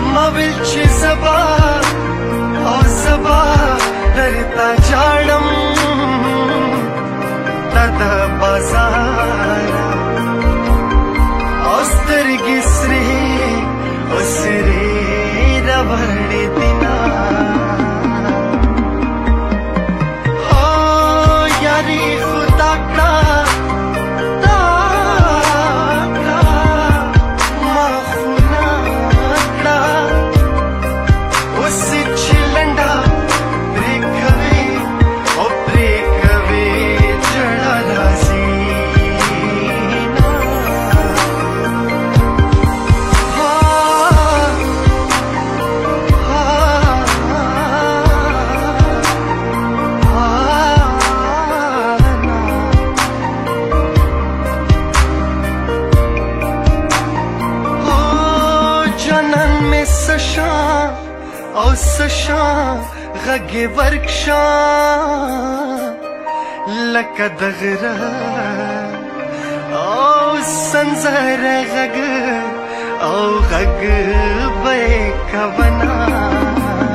मविल ची सबा ओ सबा डरता जाड़म तद बाजारा औस्तर गिसरी उसरे रबड़ी दिना हो यारी खुदा का او سشا غږ ورکشا لکه د غره او سنځر غږ او غږ به کونا